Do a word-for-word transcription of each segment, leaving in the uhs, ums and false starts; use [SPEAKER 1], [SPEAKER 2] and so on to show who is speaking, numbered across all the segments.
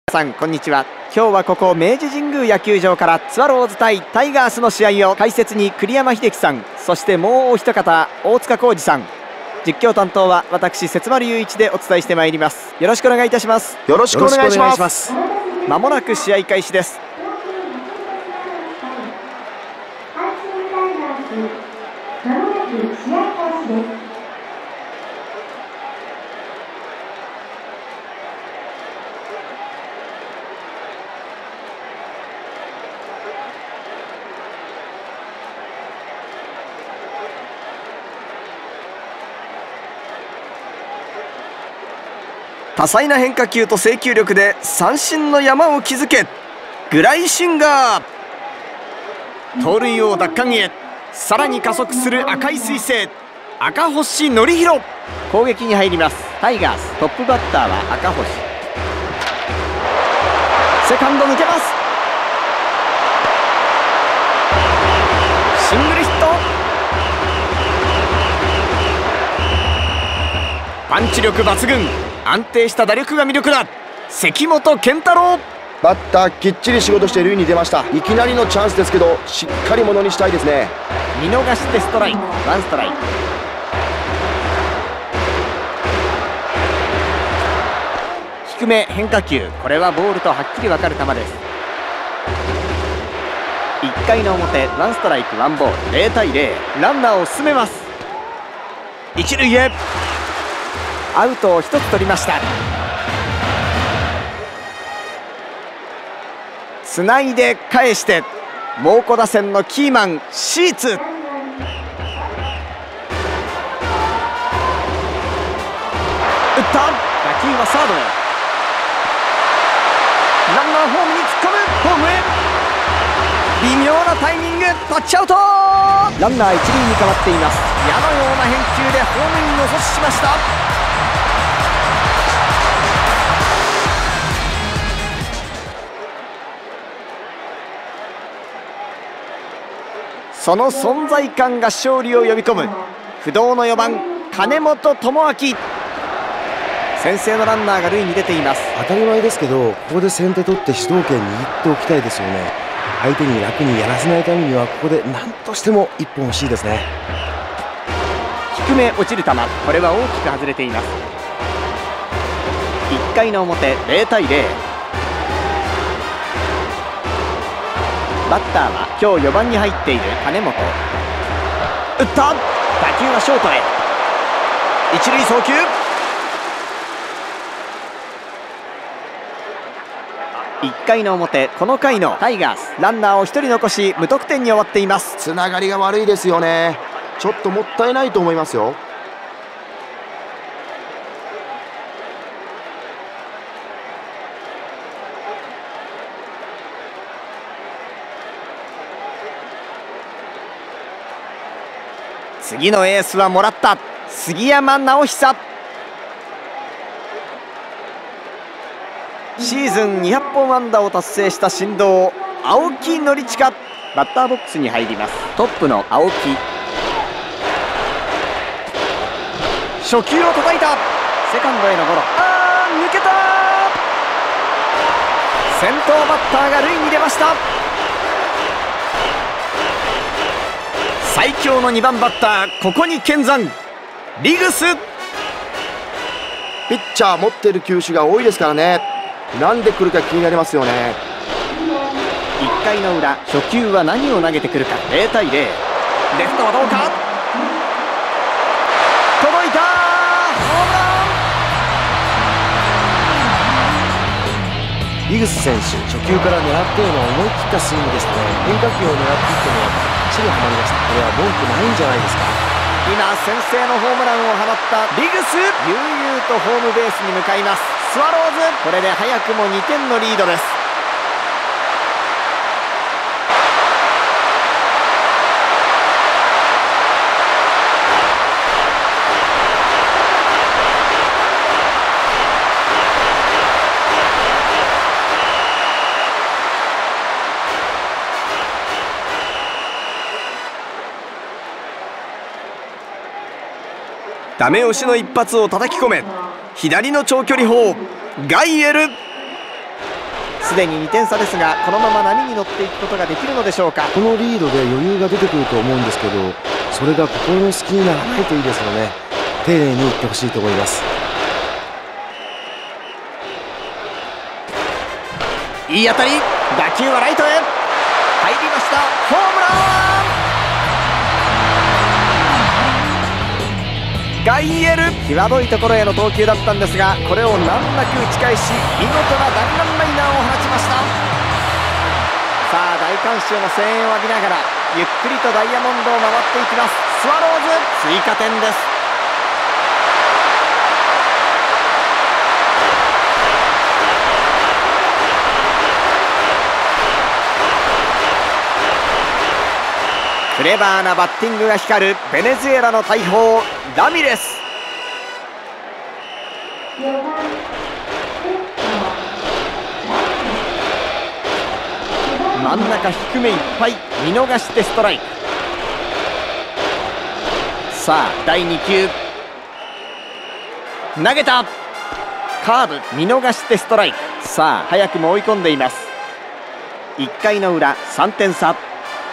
[SPEAKER 1] さんこんにちは。今日はここ明治神宮野球場からスワローズ対タイガースの試合を解説に栗山英樹さん、そしてもうお一方大塚浩二さん、実況担当は私節丸雄一でお伝えしてまいります。よろしくお願いいたします。
[SPEAKER 2] よろしくお願いします。
[SPEAKER 1] まもなく試合開始です。多彩な変化球と制球力で三振の山を築け、グライシンガー。盗塁王奪還へ、さらに加速する赤い彗星赤星憲広。攻撃に入りますタイガース。トップバッターは赤星。セカンド抜けます。シングルヒット。パンチ力抜群、安定した打力が魅力だ関本健太郎。
[SPEAKER 2] バッターきっちり仕事して塁に出ました。いきなりのチャンスですけどしっかりものにしたいですね。
[SPEAKER 1] 見逃してストライク、ワンストライク。低め変化球、これはボールとはっきり分かる球です。いっかいの表ワンストライクワンボール、ゼロたいゼロ。ランナーを進めます。一塁へアウトをひとつ取りました。つないで返して猛虎打線のキーマンシーツ。打った。打球はサードへ。ランナーホームに突っ込む。ホームへ微妙なタイミング、タッチアウト。ランナー一塁に変わっています。矢のような返球でホームインを阻止しました。その存在感が勝利を呼び込む不動のよばん金本智明。先制のランナーが塁に出ています。
[SPEAKER 3] 当たり前ですけど、ここで先手取って主導権握っておきたいですよね。相手に楽にやらせないためにはここで何としてもいっぽん欲しいですね。
[SPEAKER 1] 低め落ちる球、これは大きく外れています。いっかいの表ゼロたいゼロ。バッターは今日よばんに入っている金本。打った。打球はショートへ。一塁送球。いっかいの表、この回のタイガース、ランナーをひとり残し無得点に終わっています。
[SPEAKER 2] つながりが悪いですよね。ちょっともったいないと思いますよ。
[SPEAKER 1] 次のエースはもらった杉山直久。シーズンにひゃっぽん安打を達成した神童青木宣親。バッターボックスに入ります。トップの青木。初球を叩いた。セカンドへのゴロ。あー抜けた。先頭バッターが塁に出ました。最強のにばんバッター、ここに見参リグス。
[SPEAKER 2] ピッチャー持ってる球種が多いですからね。なんで来るか気になりますよね。
[SPEAKER 1] いっかいの裏、初球は何を投げてくるか。ゼロたいゼロ。レフトはどうか。届いた。ホームラン。
[SPEAKER 3] リグス選手、初球から狙っているのは思い切ったスイングでしたね。変化球を狙っていったのはバッチリはまりました。これは文句ないんじゃないですか。
[SPEAKER 1] 今先制のホームランを放ったリグス、悠々とホームベースに向かいます。スワローズ、これで早くもにてんのリードです。ダメ押しの一発を叩き込め、左の長距離砲ガイエル。 すでににてん差ですが、このまま波に乗っていくことができるのでしょうか。
[SPEAKER 3] このリードで余裕が出てくると思うんですけど、それが心の隙にならないといいですよね。丁寧にいってほしいと思います。
[SPEAKER 1] いい当たり、打球はライトへ入りました。ホームラン。ガイエル、際どいところへの投球だったんですが、これを難なく打ち返し、見事な弾丸ライナーを放ちました。さあ、大観衆の声援を浴びながらゆっくりとダイヤモンドを回っていきます。スワローズ、追加点です。クレバーなバッティングが光るベネズエラの大砲ラミレス。真ん中低めいっぱい、見逃してストライク。さあだいに球、投げた。カーブ、見逃してストライク。さあ早くも追い込んでいます。いっかいの裏、さんてん差。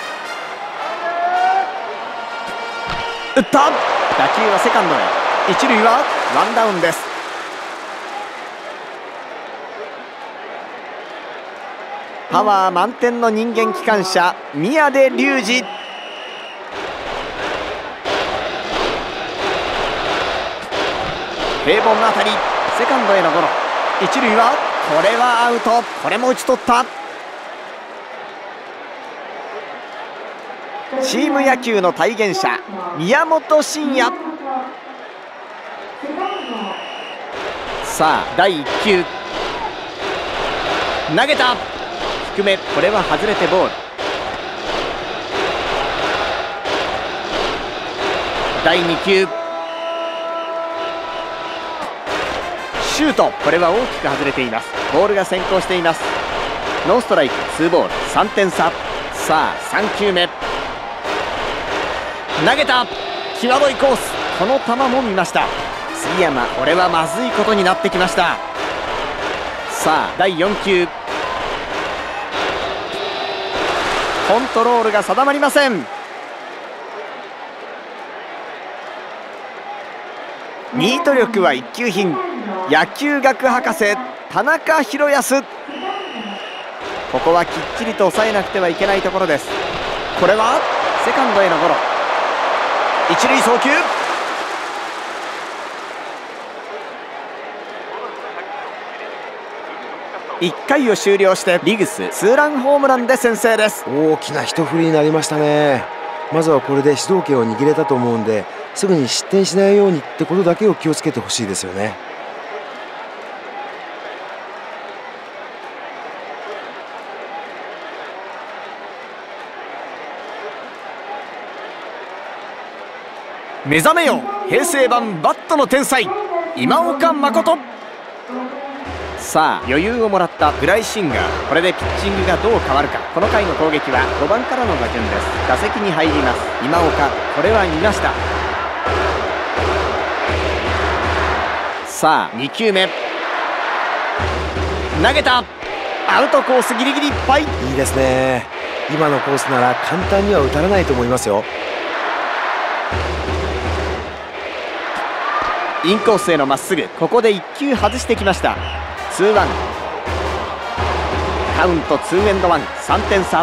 [SPEAKER 1] 打った。打球はセカンドへ。一塁はワンダウンです。パワー満点の人間機関車宮出隆二。平凡な当たり、セカンドへのゴロ。一塁はこれはアウト。これも打ち取った。チーム野球の体現者宮本慎也。さあだいいっ球、投げた。低め、これは外れてボール。だいに球、シュート、これは大きく外れています。ボールが先行しています。ノーストライク、ツーボール、さんてん差。さあさん球目、投げた。際どいコース、この球も見ました。杉山、これはまずいことになってきました。さあだいよん球、コントロールが定まりません。ミート力は一級品、野球学博士田中宏康。ここはきっちりと抑えなくてはいけないところです。これはセカンドへのゴロ。一塁送球、いっかいを終了してリグスツーランホームランで先制です。
[SPEAKER 3] 大きな一振りになりましたね。まずはこれで主導権を握れたと思うんで、すぐに失点しないようにってことだけを気をつけてほしいですよね。
[SPEAKER 1] 目覚めよ平成版バットの天才今岡誠。さあ余裕をもらったグライシンガー、これでピッチングがどう変わるか。この回の攻撃はごばんからの打順です。打席に入ります今岡、これは見ました。さあに球目、投げた。アウトコースギリギリいっぱい。
[SPEAKER 3] いいですね。今のコースなら簡単には打たれないと思いますよ。
[SPEAKER 1] インコースへのまっすぐ、ここでいっ球外してきました。ツーワン、カウントツーエンドワン、さんてん差。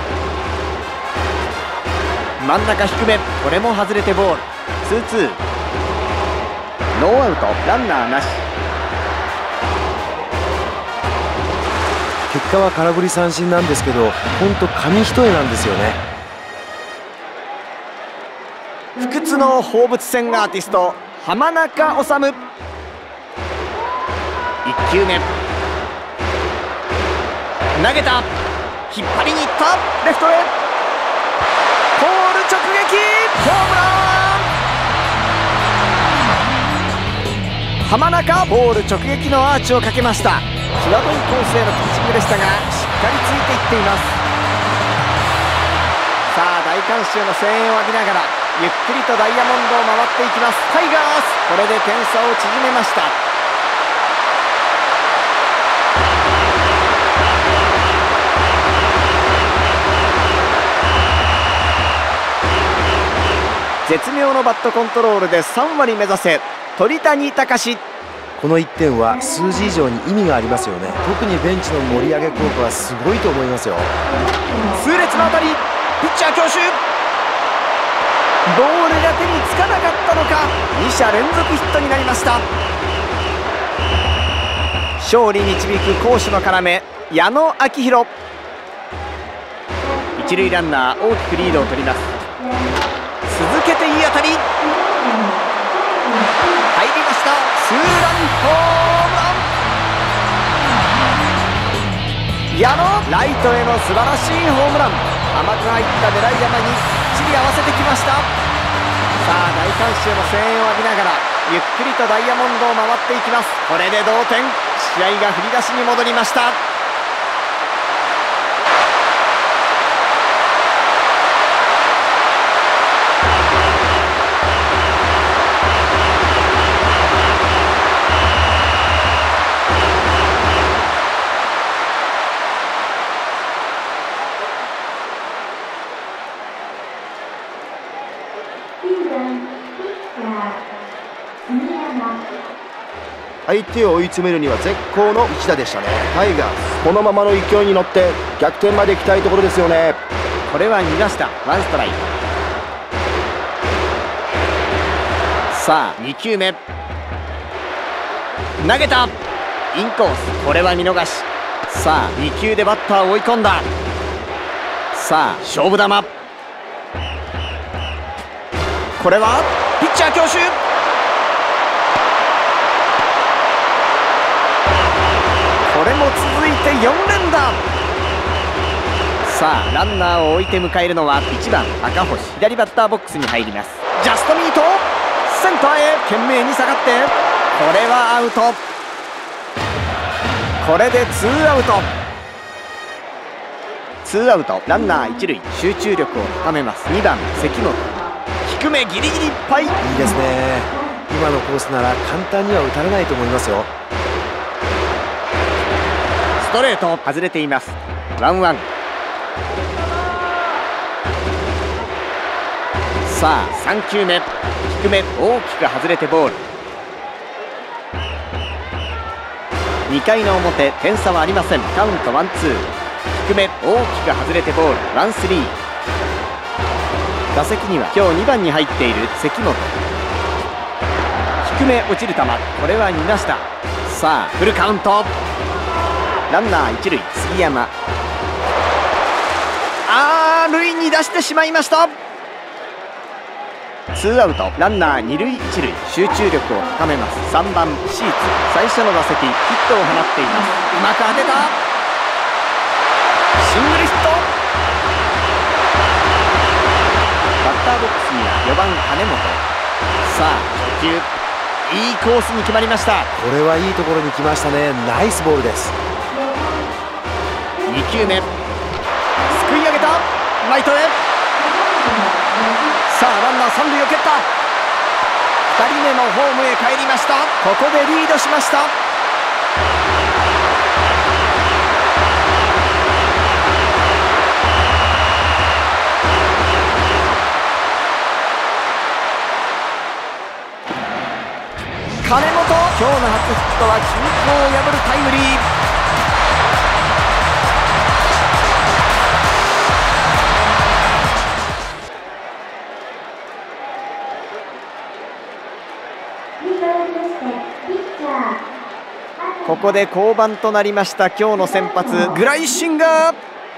[SPEAKER 1] 真ん中低め、これも外れてボール。ツーツー、ノーアウトランナーなし。
[SPEAKER 3] 結果は空振り三振なんですけど、本当紙一重なんですよね。
[SPEAKER 1] 不屈の放物線アーティスト浜中治。いっ球目、投げた。引っ張りにいった。レフトへポール直撃、ホームラン。浜中、ポール直撃のアーチをかけました。際どいコースへのピッチングでしたが、しっかりついていっています。さあ大観衆の声援を浴びながらゆっくりとダイヤモンドを回っていきますタイガース。これで点差を縮めました。 絶妙のバットコントロールでさんわり目指せ鳥谷敬。
[SPEAKER 3] このいってんは数字以上に意味がありますよね。特にベンチの盛り上げ効果はすごいと思いますよ。
[SPEAKER 1] 痛烈な当たり、ピッチャー強襲、ボールが手につかなかったのか、に者連続ヒットになりました。勝利に導く攻守の要、矢野彰弘。一塁ランナー大きくリードを取ります。続けていい当たり、入りました。ツーランホームラン、矢野ライトへの素晴らしいホームラン。甘く入った狙い球にきっちり合わせてきました。さあ大観衆の声援を浴びながらゆっくりとダイヤモンドを回っていきます。これで同点、試合が振り出しに戻りました。
[SPEAKER 2] 相手を追い詰めるには絶好の一打でしたね。タイガースこのままの勢いに乗って逆転まで行きたいところですよね。
[SPEAKER 1] これは逃がした。ワンストライク。さあにきゅうめ、投げた、インコース、これは見逃し。さあにきゅうでバッターを追い込んだ。さあ勝負球、これはピッチャー強襲、これも続いてよんれんだん。さあランナーを置いて迎えるのはいちばん赤星、左バッターボックスに入ります。ジャストミート、センターへ懸命に下がって、これはアウト。これでツーアウト。ツーアウト、ランナー一塁、集中力を高めます。にばん関本、低めギリギリいっぱい。いい
[SPEAKER 3] ですね。今のコースなら簡単には打たれないと思いますよ。
[SPEAKER 1] ストレート外れています。ワンワン。さあさんきゅうめ、低め大きく外れてボール。にかいの表、点差はありません。カウントワンツー、低め大きく外れてボール、ワンスリー。打席には今日にばんに入っている関本。低め落ちる球、これは逃がした。さあフルカウント、ランナー一塁、杉山。あー、塁に出してしまいました。ツーアウト、ランナー二塁一塁、集中力を高めます。さんばんシーツ、最初の打席ヒットを放っています。うまく当てた、シングルヒット。バッターボックスにはよばん金本。さあ初球、いいコースに決まりました。
[SPEAKER 3] これはいいところに来ましたね。ナイスボールです。
[SPEAKER 1] にきゅうめ、すくい上げた、ライトへ。さあランナー三塁を蹴った。ふたりめのホームへ帰りました。ここでリードしました。金本、今日の初ヒットは均衡を破るタイムリー。ここで降板となりました今日の先発グライシンガー。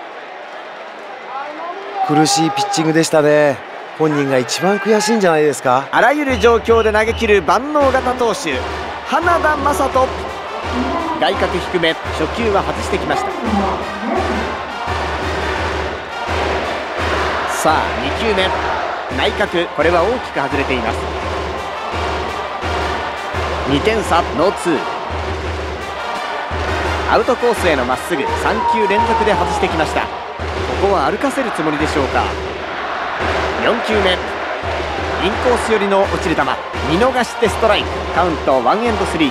[SPEAKER 3] 苦しいピッチングでしたね。本人が一番悔しいんじゃないですか。
[SPEAKER 1] あらゆる状況で投げ切る万能型投手花田雅人。外角低め、初球は外してきました。さあにきゅうめ、内角、これは大きく外れています。にてんさ、ノーツー。アウトコースへのまっすぐ、さんきゅう連続で外してきました。ここは歩かせるつもりでしょうか。よんきゅうめ、インコース寄りの落ちる球、見逃してストライク。カウントワンエンドスリー。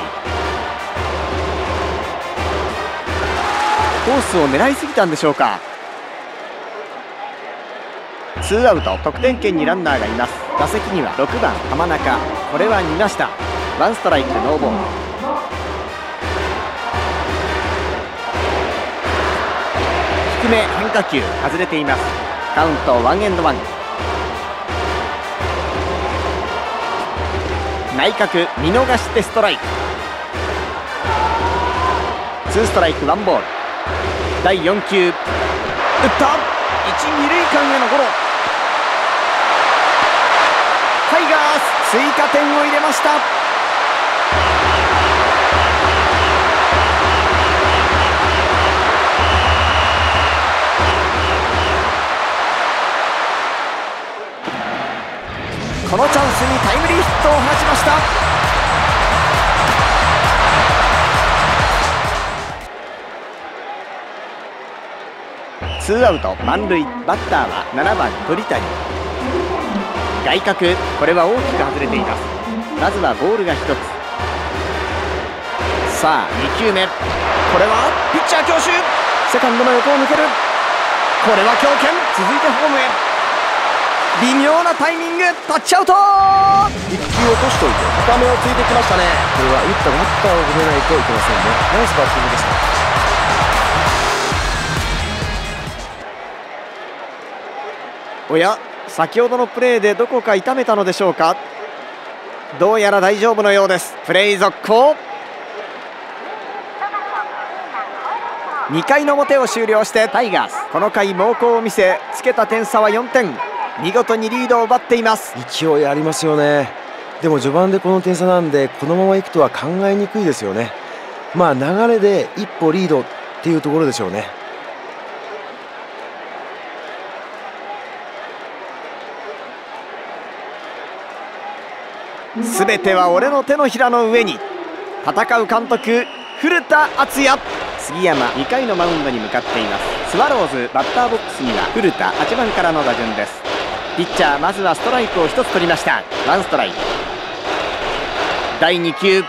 [SPEAKER 1] コースを狙いすぎたんでしょうか。ツツーアウト、得点圏にランナーがいます。打席にはろくばん浜中、これは見ました。ワンストライクノーボール。低め変化球外れています。カウントワンエンドワン。内角見逃してストライク。ツーストライクワンボール。だいよん球打った。一、二塁間へのゴロ。タイガース追加点を入れました。このチャンスにタイムリーヒットを放ちました。ツーアウト満塁。バッターはななばん鳥谷。外角、これは大きく外れています。まずはボールがひとつ。さあに球目、これはピッチャー強襲。セカンドの横を抜ける。これは強肩、続いてホームへ。微妙なタイミング、タッチアウト。
[SPEAKER 2] いっ球落としといて高めをついてきましたね。
[SPEAKER 3] これは打ったバッターを褒めないといけませんね。ナイスバッティングでした。
[SPEAKER 1] おや、先ほどのプレーでどこか痛めたのでしょうか。どうやら大丈夫のようです。プレー続行。にかいの表を終了してタイガースこの回猛攻を見せ、つけた点差はよんてん。見事にリードを奪っています。
[SPEAKER 3] 勢いありますよね。でも序盤でこの点差なんで、このままいくとは考えにくいですよね。まあ流れで一歩リードっていうところでしょうね。
[SPEAKER 1] すべては俺の手のひらの上に。戦う監督古田敦也。杉山にかいのマウンドに向かっています。スワローズバッターボックスには古田はちばんからの打順です。ピッチャーまずはストライクをひとつ取りました。ワンストライク。だいに球、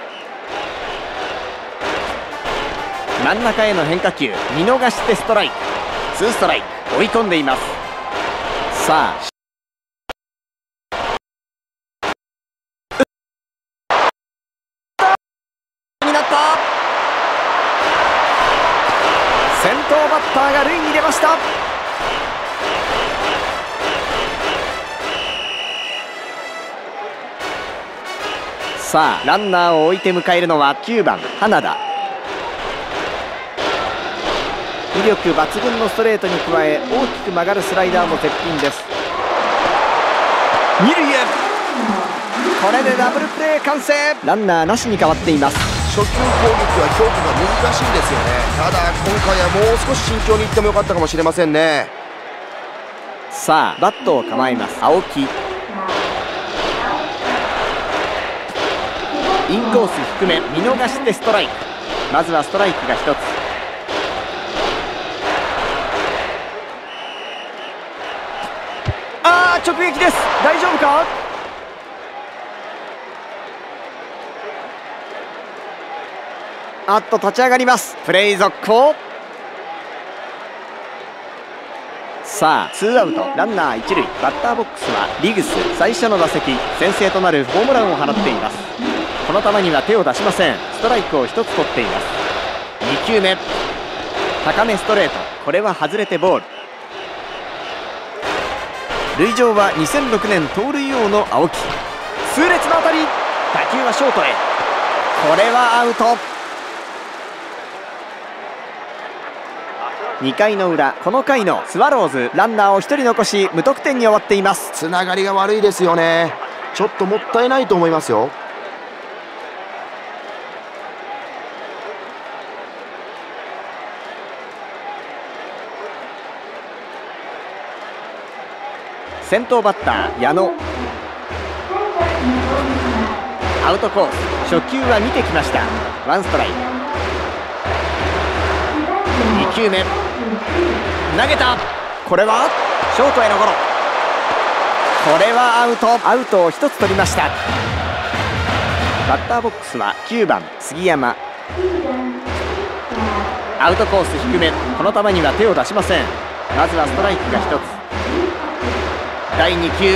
[SPEAKER 1] 真ん中への変化球見逃してストライク。ツーストライク、追い込んでいます。さあ先頭バッターが塁に出ました。さあランナーを置いて迎えるのはきゅうばん花田。威力抜群のストレートに加え、大きく曲がるスライダーも絶品です。二塁へ。これでダブルプレー完成。ランナーなしに変わっています。
[SPEAKER 2] 初球攻撃は評価が難しいんですよね。ただ今回はもう少し慎重にいってもよかったかもしれませんね。
[SPEAKER 1] さあバットを構えます青木。インコース低め見逃してストライク。まずはストライクがひとつ。あー直撃です。大丈夫か。あっと立ち上がります。プレー続行。さあツーアウトランナー一塁。バッターボックスはリグス。最初の打席先制となるホームランを放っています。この球には手を出しません。ストライクをひとつ取っています。に球目高めストレート、これは外れてボール。塁上はにせんろくねん盗塁王の青木。痛烈な当たり、打球はショートへ。これはアウト。にかいの裏、この回のスワローズランナーをひとり残し無得点に終わっています。
[SPEAKER 2] つながりが悪いですよね。ちょっともったいないと思いますよ。
[SPEAKER 1] 先頭バッター矢野。アウトコース、初球は見てきました。ワンストライク。に球目投げた。これはショートへのゴロ。これはアウト。アウトをひとつ取りました。バッターボックスはきゅうばん杉山。アウトコース低め、この球には手を出しません。まずはストライクがひとつ。 だいに球、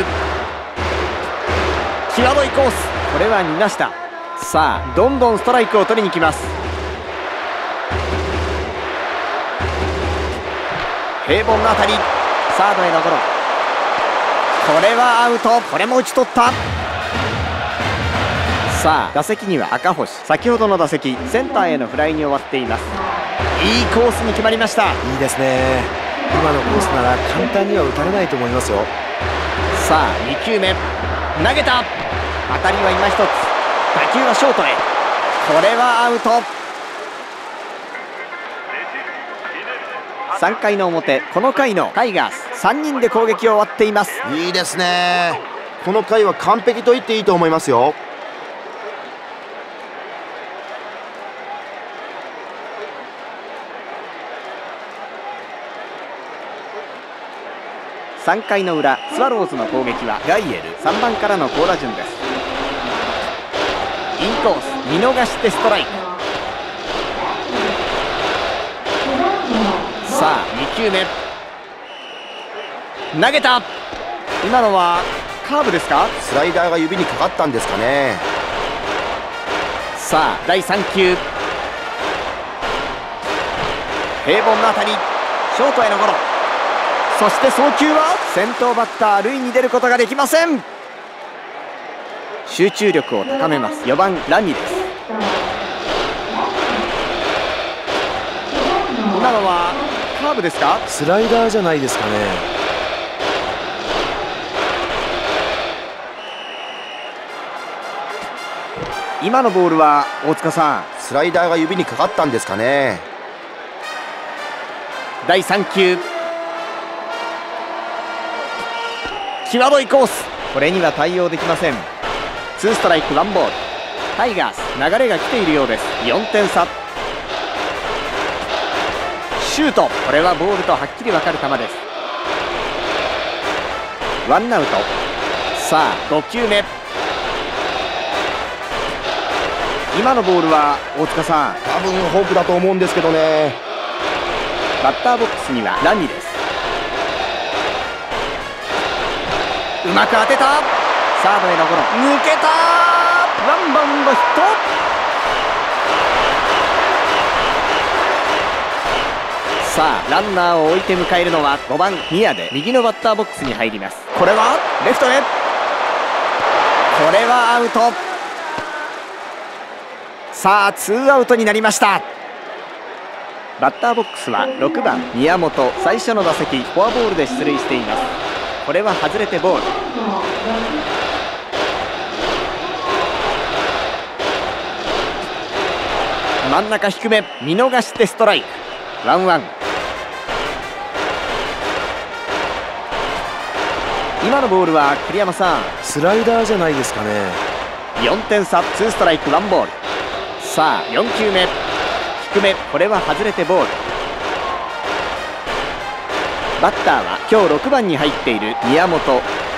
[SPEAKER 1] 際どいコース、これは逃がした。さあどんどんストライクを取りに来ます。平凡な当たり、サードへのゴロ、これはアウト。これも打ち取った。さあ打席には赤星、先ほどの打席センターへのフライに終わっています。いいコースに決まりました。
[SPEAKER 3] いいですね。今のコースなら簡単には打たれないと思いますよ。
[SPEAKER 1] さあに球目、投げた。当たりは今一つ、打球はショートへ、これはアウト。さんかいの表、この回のタイガースさんにんで攻撃を終わっています。
[SPEAKER 2] いいですね。この回は完璧と言っていいと思いますよ。
[SPEAKER 1] さんかいの裏、スワローズの攻撃はガイエルさんばんからの好打順です。インコース見逃してストライク。さあに球目、投げた。今のはカーブですか。
[SPEAKER 2] スライダーが指にかかったんですかね。
[SPEAKER 1] さあだいさん球、平凡な当たり、ショートへのゴロ、そして送球は先頭バッター塁に出ることができません。集中力を高めます。よばんラニです。今のはカーブですか。
[SPEAKER 3] スライダーじゃないですかね。
[SPEAKER 1] 今のボールは大塚さん、
[SPEAKER 2] スライダーが指にかかったんですかね。
[SPEAKER 1] だいさん球、際どいコース、これには対応できません。ツーストライクワンボール。タイガース流れが来ているようです。よんてん差。シュート、これはボールとはっきり分かる球です。ワンアウト。さあご球目、今のボールは大塚さん、
[SPEAKER 2] 多分フォークだと思うんですけどね。
[SPEAKER 1] バッターボックスにはラニです。うまく当てた。サードへのゴロ、抜けた。ワンバウンドヒット。さあランナーを置いて迎えるのはごばん宮で、右のバッターボックスに入ります。これはレフトへ、これはアウト。さあツーアウトになりました。バッターボックスはろくばん宮本、最初の打席フォアボールで出塁しています。これは外れてボール。真ん中低め、見逃してストライク。ワンワン。今のボールは栗山さん、
[SPEAKER 3] スライダーじゃないですかね。
[SPEAKER 1] よんてん差、ツーストライクワンボール。さあよん球目、低め、これは外れてボール。バッターは今日ろくばんに入っている宮本。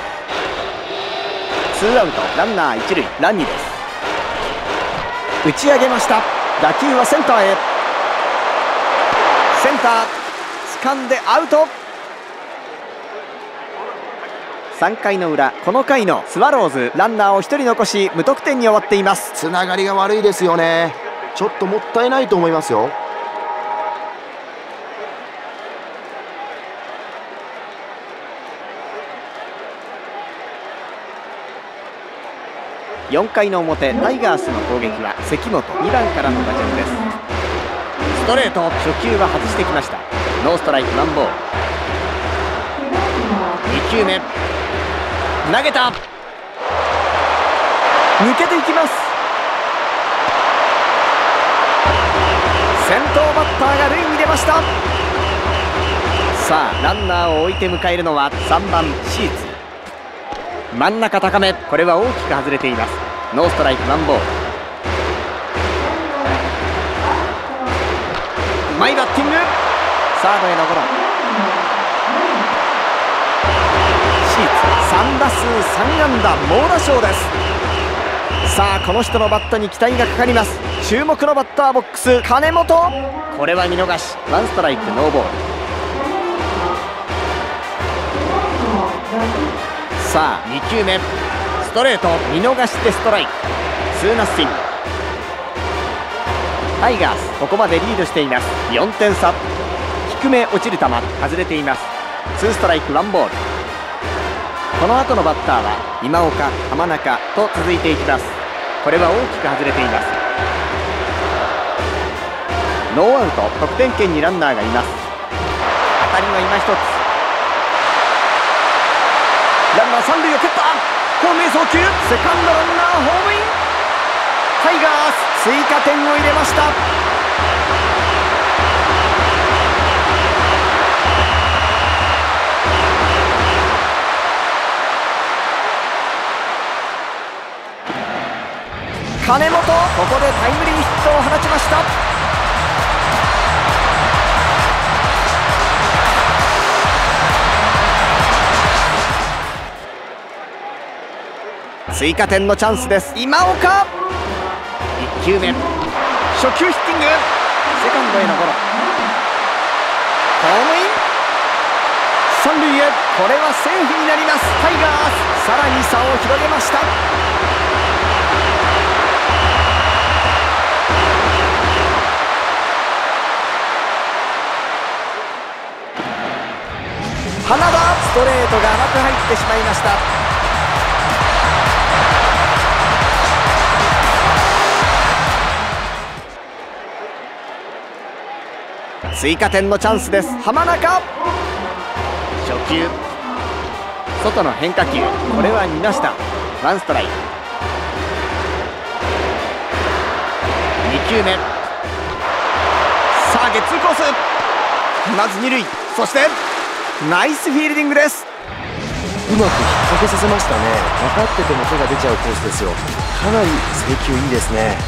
[SPEAKER 1] ツーアウト、ランナー一塁、ランニです。打ち上げました。打球はセンターへ。センター掴んでアウト。さんかいの裏、この回のスワローズランナーをひとり残し無得点に終わっています。
[SPEAKER 2] つながりが悪いですよね。ちょっともったいないと思いますよ。
[SPEAKER 1] よんかいの表、タイガースの攻撃は関本にばんからの打順です。ストレート、初球は外してきました。ノーストライクワンボール。に球目、投げた。抜けていきます。先頭バッターが塁に出ました。さあランナーを置いて迎えるのはさんばんシーツ。真ん中高め、これは大きく外れています。ノーストライクワンボール。うまいバッティング。サードへのゴロ。シーツさんだすうさんあんだ、猛打賞です。さあこの人のバットに期待がかかります。注目のバッターボックス、金本。これは見逃し、ワンストライクノーボール。 さあにきゅうめ、ストレート見逃してストライク、ツーナッシング。タイガースここまでリードしています。よんてんさ。低め落ちる球外れています。ツーストライクワンボール。この後のバッターは今岡、浜中と続いていきます。これは大きく外れています。ノーアウト、得点圏にランナーがいます。当たりは今一つ。ランナー三塁を蹴った。ホームへ送球、セカンドランナーホームイン。タイガース追加点を入れました。金本、ここでタイムリーヒットを放ちました。追加点のチャンスです。今岡、いっきゅうめ、初球ヒッティング、セカンドへのゴロ、ホームイン。三塁へ、これはセーフになります。タイガースさらに差を広げました。花田、ストレートが甘く入ってしまいました。追加点のチャンスです。浜中、初球外の変化球、これは見ました。ワンストライク。にきゅうめ、さあゲッツーコース、まず二塁、そしてナイスフィールディングです。
[SPEAKER 3] うまく引っ掛けさせましたね。分かってても手が出ちゃうコースですよ。かなり制球いいですね。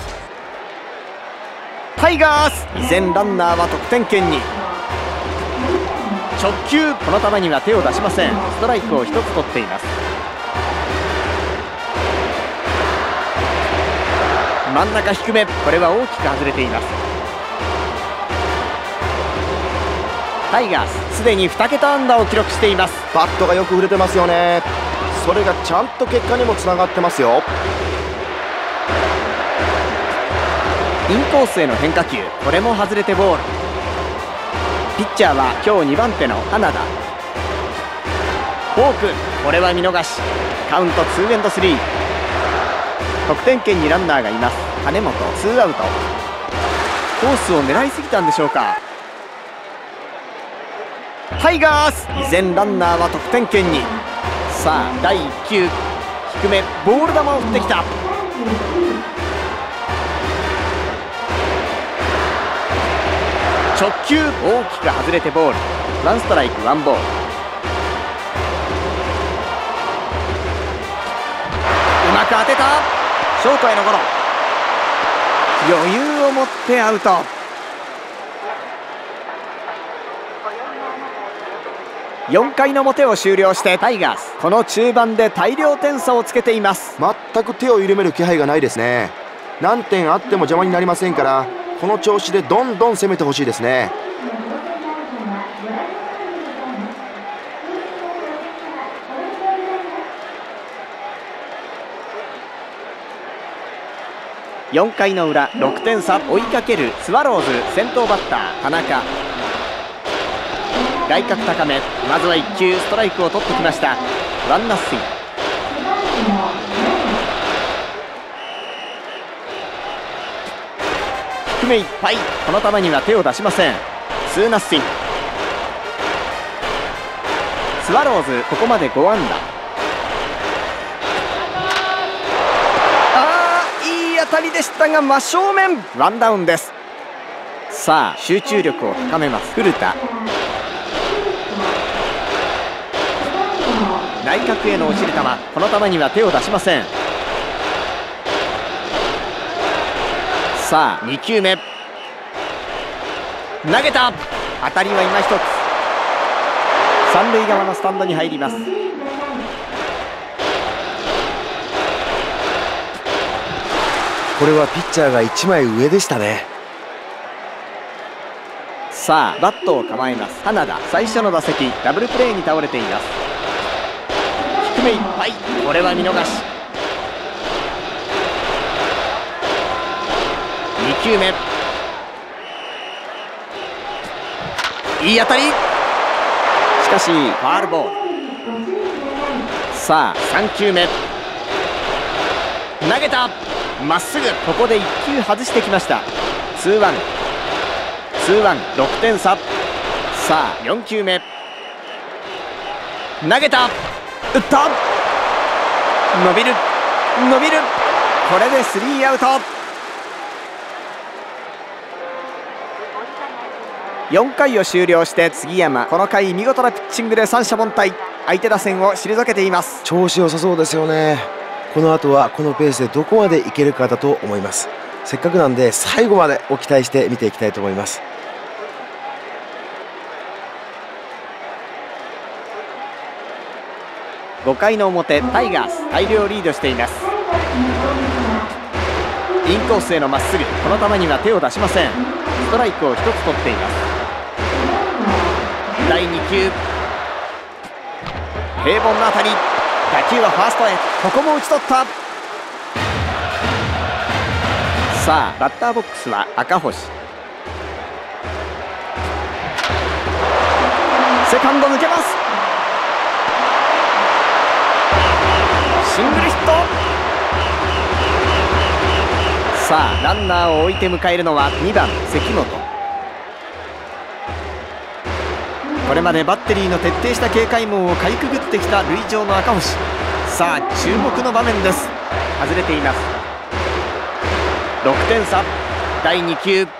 [SPEAKER 1] タイガース依然ランナーは得点圏に。直球、この球には手を出しません。ストライクをひとつ取っています。真ん中低め、これは大きく外れています。タイガースすでににけた安打を記録しています。
[SPEAKER 2] バットがよく振れてますよね。それがちゃんと結果にもつながってますよ。
[SPEAKER 1] インコースへの変化球、これも外れてボール。ピッチャーは今日にばん手の花田。フォーク、これは見逃し。カウントツーエンドスリー。得点圏にランナーがいます。金本、ツーアウト。コースを狙いすぎたんでしょうか。タイガース依然ランナーは得点圏に。さあだいいっ球、低めボール球を振ってきた。直球、大きく外れてボール。ワンストライクワンボール。うまく当てた。ショートへのゴロ。余裕を持ってアウト。よんかいの表を終了してタイガース、この中盤で大量点差をつけています。
[SPEAKER 2] 全く手を緩める気配がないですね。何点あっても邪魔になりませんから、この調子でどんどん攻めてほしいですね。
[SPEAKER 1] よんかいの裏、ろくてん差、追いかけるスワローズ。先頭バッター田中、外角高め、まずはいっ球ストライクを取ってきました。ワンナッシング。低めいっぱい、この球には手を出しません。ツーナッシング。スワローズここまでご安打。あー、いい当たりでしたが真正面。ワンダウンです。さあ集中力を高めます。古田、内角への落ちる球、この球には手を出しません。さあに球目、投げた。当たりは今一つ。三塁側のスタンドに入ります。
[SPEAKER 3] これはピッチャーがいちまい上でしたね。
[SPEAKER 1] さあバットを構えます。花田、最初の打席ダブルプレーに倒れています。低低めいっぱい、これは見逃し。にきゅうめ、いい当たり、しかしファウルボール。さあさんきゅうめ、投げた、まっすぐ。ここでいっきゅう外してきました。ツーワン、ツーワン、ろくてん差。さあよんきゅうめ、投げた、打った、伸びる伸びる、これでスリーアウト。よんかいを終了して杉山、この回見事なピッチングで三者凡退、相手打線を退けています。
[SPEAKER 3] 調子良さそうですよね。この後はこのペースでどこまでいけるかだと思います。せっかくなんで最後までを期待して見ていきたいと思います。
[SPEAKER 1] ごかいの表、タイガース大量リードしています。インコースへのまっすぐ、この球には手を出しません。ストライクをひとつ取っています。だいにきゅう、平凡な当たり、打球はファーストへ、ここも打ち取った。さあバッターボックスは赤星。セカンド抜けます。シングルヒット。さあランナーを置いて迎えるのはにばん関本。これまでバッテリーの徹底した警戒網をかいくぐってきた塁上の赤星。さあ注目の場面です。外れています。ろくてん差。だいにきゅう、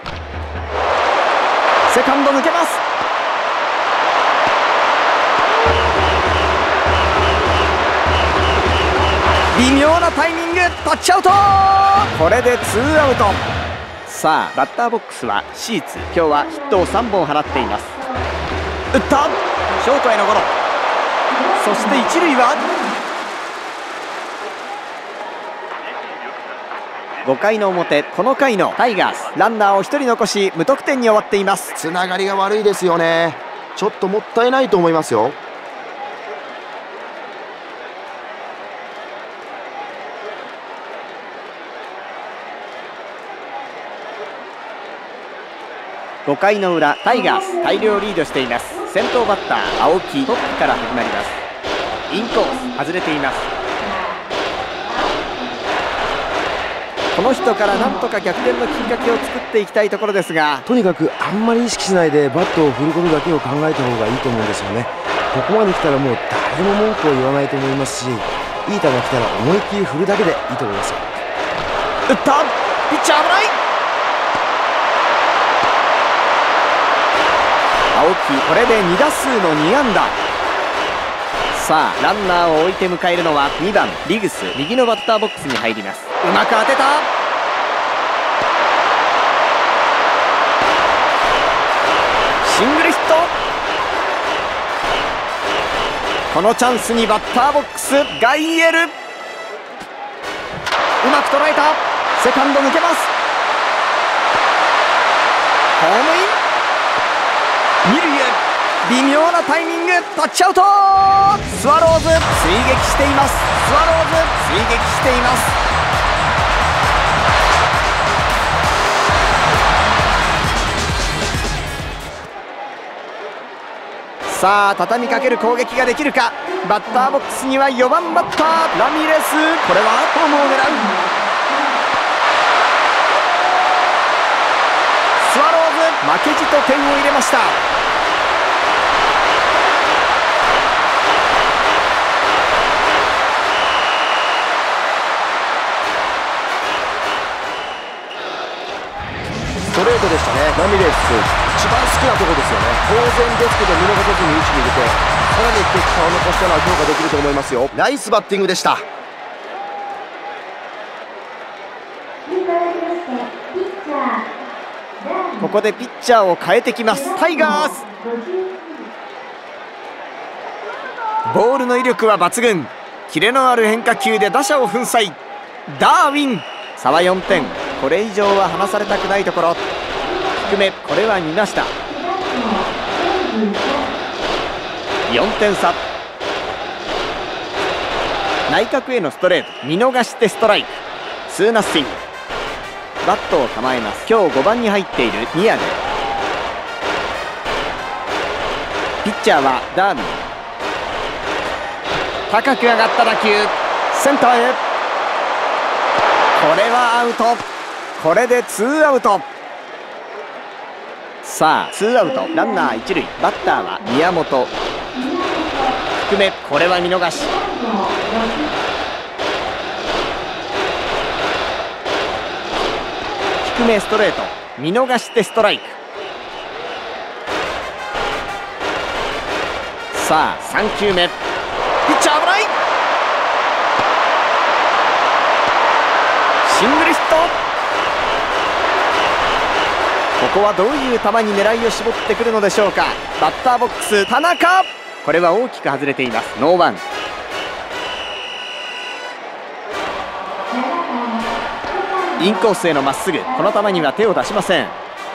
[SPEAKER 1] セカンド抜けます。微妙なタイミング、タッチアウト。これでツーアウト。さあバッターボックスはシーツ、今日はヒットをさんぼん放っています。打った、ショートへのゴロ。そして一塁はごかいの表、この回のタイガース、ランナーをひとり残し無得点に終わっています。
[SPEAKER 2] つながりが悪いですよね。ちょっともったいないと思いますよ。
[SPEAKER 1] ごかいの裏、タイガース大量リードしています。先頭バッター青木、トップから始まります。インコース外れています。この人からなんとか逆転のきっかけを作っていきたいところですが、
[SPEAKER 3] とにかくあんまり意識しないでバットを振ることだけを考えた方がいいと思うんですよね。ここまで来たらもう誰も文句を言わないと思いますし、いい球来たら思いっきり振るだけでいいと思いますよ。
[SPEAKER 1] 打った、ピッチャー危ない。青木、これでにだすうのにあんだ。さあランナーを置いて迎えるのはにばんリグス、右のバッターボックスに入ります。うまく当てた。シングルヒット。このチャンスにバッターボックスガイエル、うまく捉えた。セカンド抜けます。ホームイン。二塁へ、微妙なタイミング、タッチアウト。スワローズ追撃しています。スワローズ追撃しています。さあ畳みかける攻撃ができるか。バッターボックスにはよばんバッターラミレス、これはホームを狙う。スワローズ負けじと点を入れました。
[SPEAKER 2] ストレートでしたね。ラミレス、一番好きなところですよね。当然ですけど見逃さずに打ちに入れて、さらに結果を残したのは評価できると思いますよ。ナイスバッティングでした。
[SPEAKER 1] ここでピッチャーを変えてきますタイガース。ボールの威力は抜群、キレのある変化球で打者を粉砕。ダーウィン、差はよんてん、これ以上は離されたくないところ。低め、これは見ました。よんてん差。 内角へのストレート、見逃してストライク。ツーナッシング。バットを構えます。今日ごばんに入っている宮出。ピッチャーはダービー。高く上がった打球、センターへ。これはアウト。これでツーアウト。さあツーアウト、ランナー一塁。バッターは宮本。低め、これは見逃し。低めストレート、見逃してストライク。さあさんきゅうめ、ピッチャー危ない。シングルヒット。ここはどういう球に狙いを絞ってくるのでしょうか。バッターボックス田中、これは大きく外れています。ノーワン。インコースへのまっすぐ、この球には手を出しません。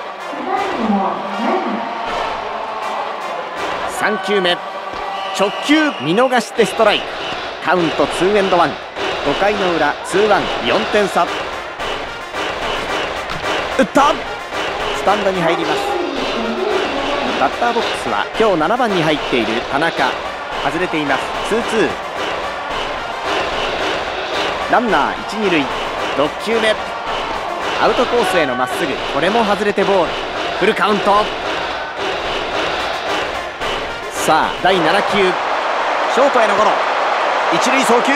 [SPEAKER 1] さんきゅうめ、直球見逃してストライク。カウントツーエンドワン。ごかいの裏ツーワン、よんてんさ。打った。スタンドに入ります。バッターボックスは今日ななばんに入っている田中。外れています。ツーツー。ランナー一二塁。ろっきゅうめ、アウトコースへのまっすぐ、これも外れてボール。フルカウント。さあだいななきゅう、ショートへのゴロ。一塁送球。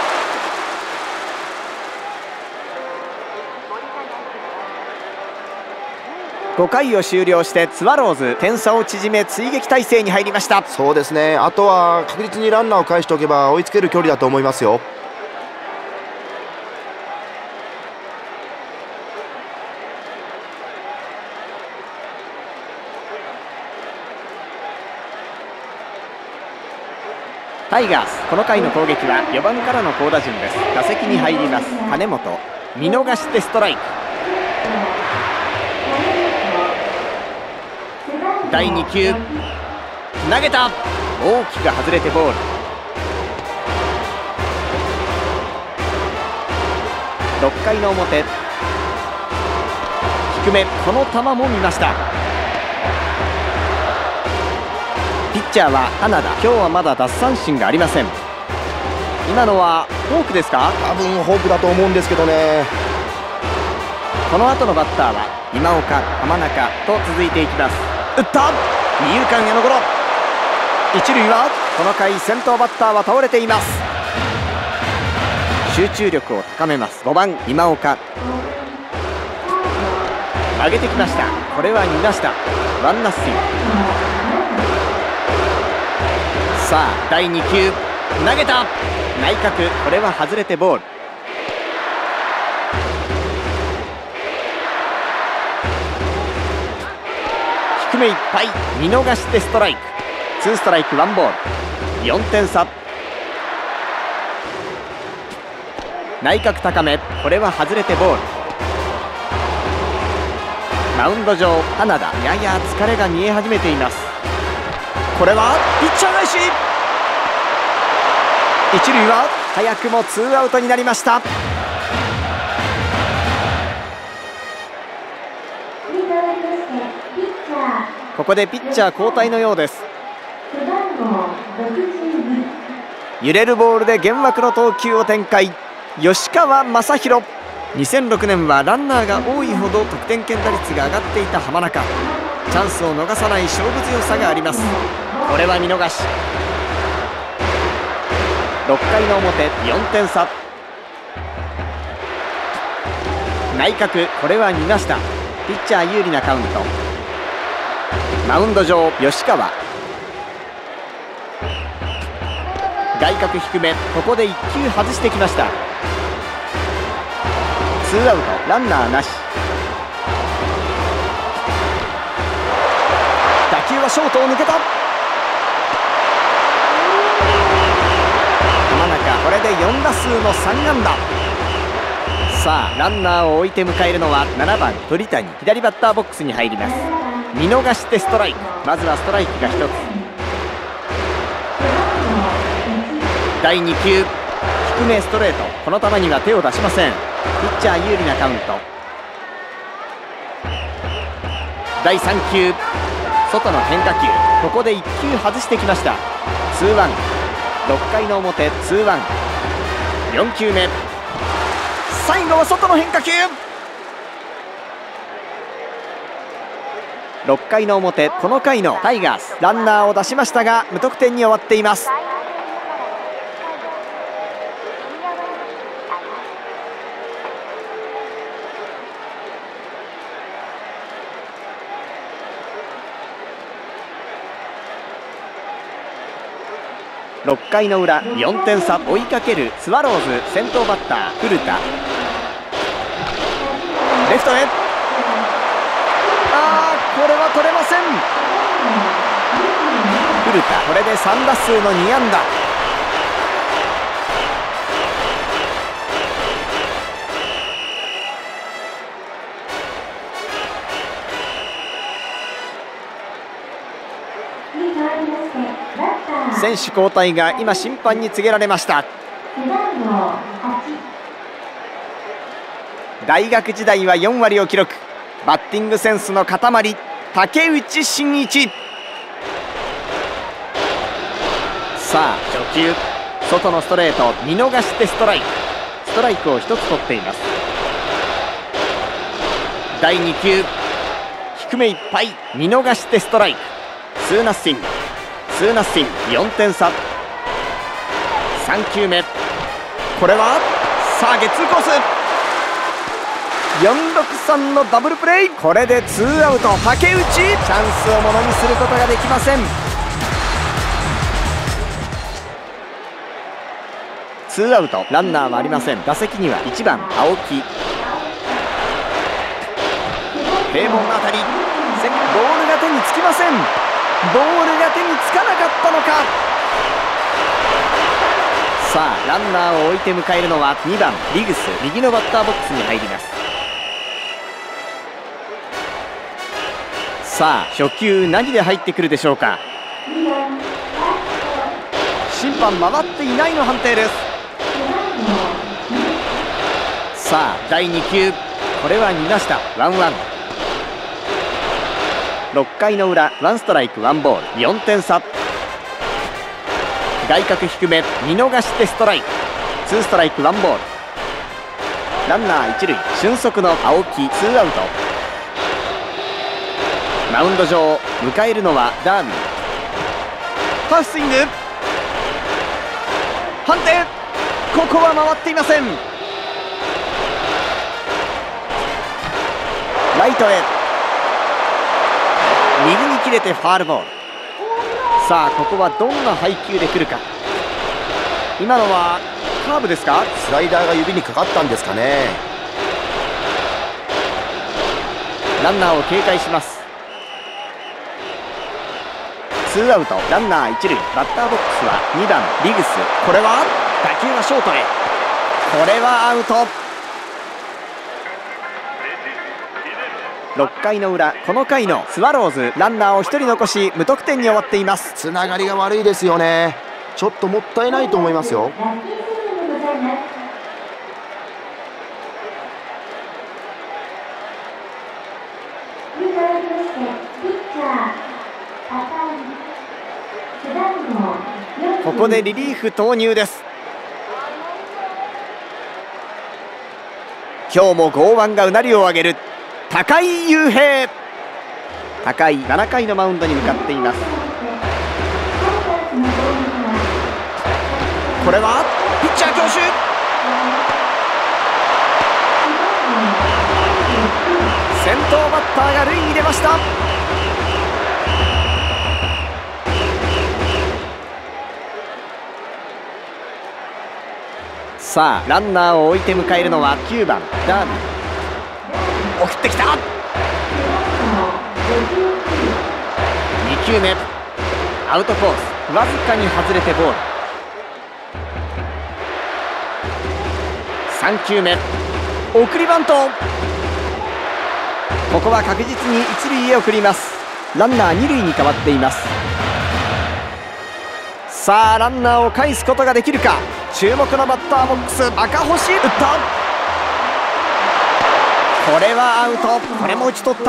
[SPEAKER 1] ごかいを終了してスワローズ点差を縮め追撃態勢に入りました。
[SPEAKER 3] そうですね、あとは確実にランナーを返しておけば追いつける距離だと思いますよ。
[SPEAKER 1] タイガース、この回の攻撃はよばんからの好打順です。打席に入ります金本。見逃してストライク。だいにきゅう、投げた。大きく外れてボール。ろっかいの表、低め、この球も見ました。ピッチャーは花田。今日はまだ奪三振がありません。今のはフォークですか。
[SPEAKER 3] 多分フォークだと思うんですけどね。
[SPEAKER 1] この後のバッターは今岡、浜中と続いていきます。打った。二遊間へのゴロ。一塁はこの回先頭バッターは倒れています。集中力を高めます。ごばん今岡。上げてきました。これは見ました。ワンナッシング。さあだいにきゅう、投げた。内角、これは外れてボール。低めいっぱい、見逃してストライク。ツーストライクワンボール、よんてんさ。内角高め、これは外れてボール。マウンド上花田、やや疲れが見え始めています。これはピッチャー返し。一塁は早くもツーアウトになりました。ここでピッチャー交代のようです。揺れるボールで幻惑の投球を展開。吉川正宏。にせんろくねんはランナーが多いほど得点圏打率が上がっていた浜中。チャンスを逃さない勝負強さがあります。これは見逃し。ろっかいの表、よんてんさ。内角、これは見ました。ピッチャー有利なカウント。マウンド上吉川。外角低め、ここでいっきゅう外してきました。ツーアウト、ランナーなし。打球はショートを抜けた。浜中、これでよんだすうのさんあんだ。さあランナーを置いて迎えるのはななばん鳥谷。左バッターボックスに入ります。見逃してストライク。まずはストライクがひとつ。だいにきゅう、低低めストレート、この球には手を出しません。ピッチャー有利なカウント。だいさん球、外の変化球、ここでいっ球外してきました。ツーワン、ろっかいの表ツーワン、よん球目、最後は外の変化球。ろっかいの表、この回のタイガース、ランナーを出しましたが無得点に終わっています。ろっかいの裏、よんてん差、追いかけるスワローズ、先頭バッター古田、レフトへ、あー、これは取れません。古田、これでさん打数のに安打。選手交代が今審判に告げられました。大学時代はよん割を記録、バッティングセンスの塊、竹内真一。さあ初球、外のストレート見逃してストライク、ストライクをひとつ取っています。だいに球、低めいっぱい見逃してストライク、ツーナッシング、ツーナッシング、よんてん差。さん球目、これはさあゲッツーコース、よんろくさんのダブルプレー、これでツーアウト。竹内、チャンスをものにすることができません。ツーアウト、ランナーはありません。打席にはいちばん青木、平凡な当たり、ボールが手につきません。ボールが手につかなかったのか。さあランナーを置いて迎えるのはにばんリグス、右のバッターボックスに入ります。さあ初球何で入ってくるでしょうか。審判回っていないの判定です。さあだいに球、これは見ました。ワンワン、ろっかいの裏、ワンストライクワンボール、よんてん差。外角低め見逃してストライク、ツーストライクワンボール、ランナー一塁、俊足の青木、ツーアウト。マウンド上迎えるのはダービー、ハーフスイング、判定、ここは回っていません。ライトへ、右に切れてファウルボール。さあここはどんな配球で来るか。今のはカーブですか。
[SPEAKER 2] スライダーが指にかかったんですかね。
[SPEAKER 1] ランナーを警戒します。ツーアウト、ランナー一塁、バッターボックスはにばんリグス、これは打球はショートへ、これはアウト。ろっかいの裏、この回のスワローズ、ランナーをひとり残し無得点に終わっています。
[SPEAKER 2] つながりが悪いですよね。ちょっともったいないと思いますよ。
[SPEAKER 1] ここでリリーフ投入です。今日も剛腕がうなりを上げる高井雄平。高井ななかいのマウンドに向かっています。これはピッチャー強襲、先頭バッターが塁に出ました。さあランナーを置いて迎えるのはきゅうばんダービー、送ってきた。に球目アウトコース、わずかに外れてボール。さん球目送りバント、ここは確実に一塁へ送ります。ランナー二塁に変わっています。さあランナーを返すことができるか。 注目のバッターボックス、赤星打った。これはアウト。これも打ち取った。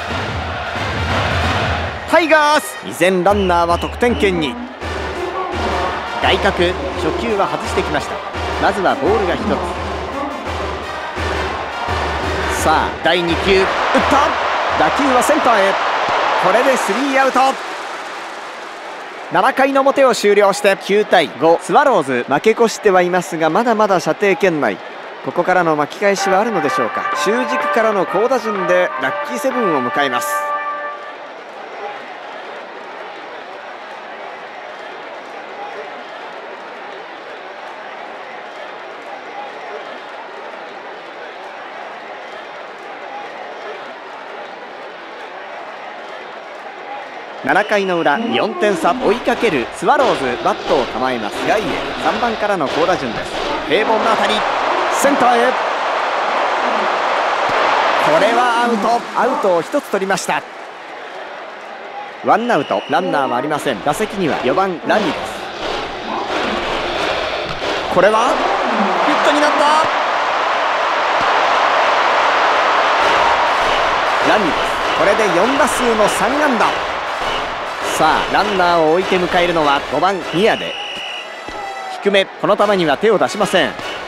[SPEAKER 1] タイガース、依然ランナーは得点圏に。外角、初球は外してきました。まずはボールがひとつ。さあだいに球打った。打球はセンターへ。これでスリーアウト。ななかいの表を終了してきゅうたいご、スワローズ負け越してはいますが、まだまだ射程圏内。ここからの巻き返しはあるのでしょうか。中軸からの好打順でラッキーセブンを迎えます。ななかいの裏、よんてん差、追いかけるスワローズ、バットを構えます。外へさんばんからの好打順です。平凡な当たり、センターへ。これはアウト。アウトをひとつ取りました。ワンアウト、ランナーはありません。打席にはよばんラニです。これはヒットになった。ラニです。これでよん打数のさん安打。さあランナーを置いて迎えるのはごばん宮出。低め、この球には手を出しません。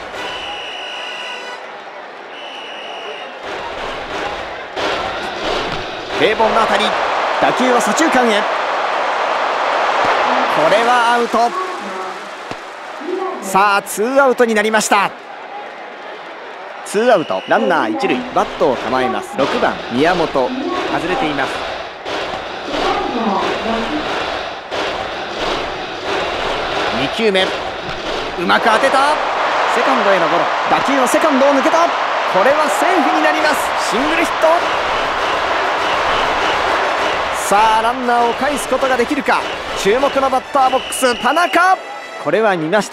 [SPEAKER 1] 平凡な当たり、打球は左中間へ。これはアウト。さあツーアウトになりました。ツーアウト、ランナー一塁、バットを構えます。ろくばん宮本、外れています。に球目、うまく当てた。セカンドへのゴロ。打球はセカンドを抜けた。これはセーフになります。シングルヒット。さあランナーを返すことができるか。注目のバッターボックス、田中。これは見ました。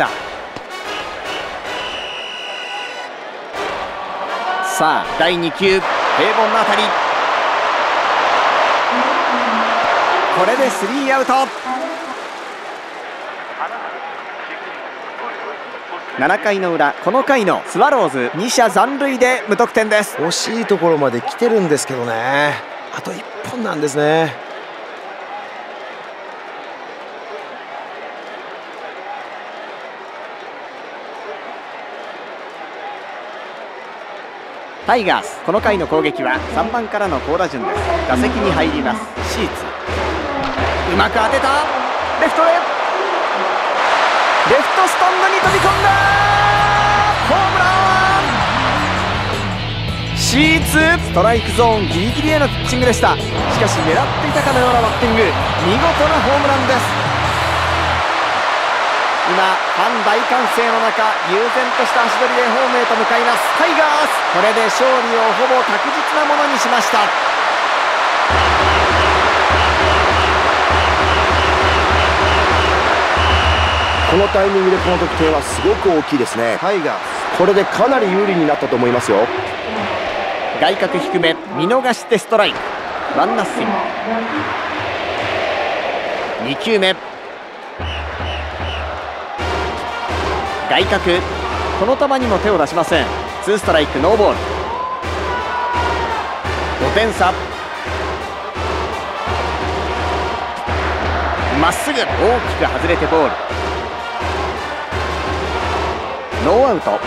[SPEAKER 1] さあだいに球、平凡な当たり。これでスリーアウト。ななかいの裏、この回のスワローズに者残塁で無得点です。
[SPEAKER 3] 惜しいところまで来てるんですけどね、あといっぽんなんですね。
[SPEAKER 1] タイガース、この回の攻撃はさんばんからの好打順です。打席に入りますシーツ。うまく当てた。レフトへ。レフトスタンドに飛び込んだ。ホームラン。シーツ、ストライクゾーンギリギリへのピッチングでした。しかし狙っていたかのようなバッティング、見事なホームランです。今ファン大歓声の中、悠然とした足取りでホームへと向かいますタイガース。これで勝利をほぼ確実なものにしました。
[SPEAKER 2] このタイミングでこの得点はすごく大きいですね。タイガース、これでかなり有利になったと思いますよ。
[SPEAKER 1] 外角低め、見逃してストライク。ワンナッシング。に球目、外角、この球にも手を出しません。ツーストライクノーボール。ごてん差。まっすぐ大きく外れてボール。ノーアウト。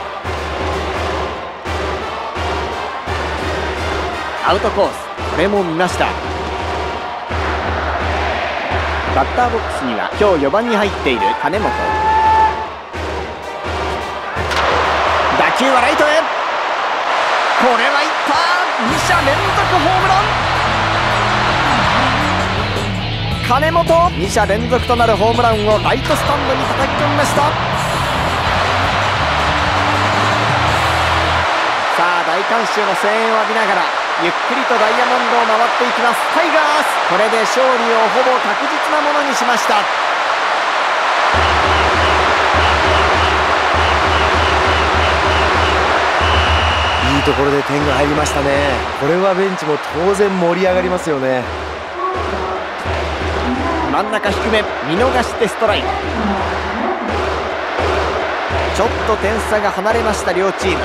[SPEAKER 1] アウトコース、これも見ました。バッターボックスには今日よばんに入っている金本。打球はライトへ。これはいった。に者連続ホームラン。金本、に者連続となるホームランをライトスタンドに叩き込みました。さあ大観衆の声援を浴びながらゆっくりとダイヤモンドを回っていきますタイガース。これで勝利をほぼ確実なものにしました。
[SPEAKER 3] いいところで点が入りましたね。これはベンチも当然盛り上がりますよね。
[SPEAKER 1] 真ん中低め、見逃してストライク。 ちょっと点差が離れました両チーム。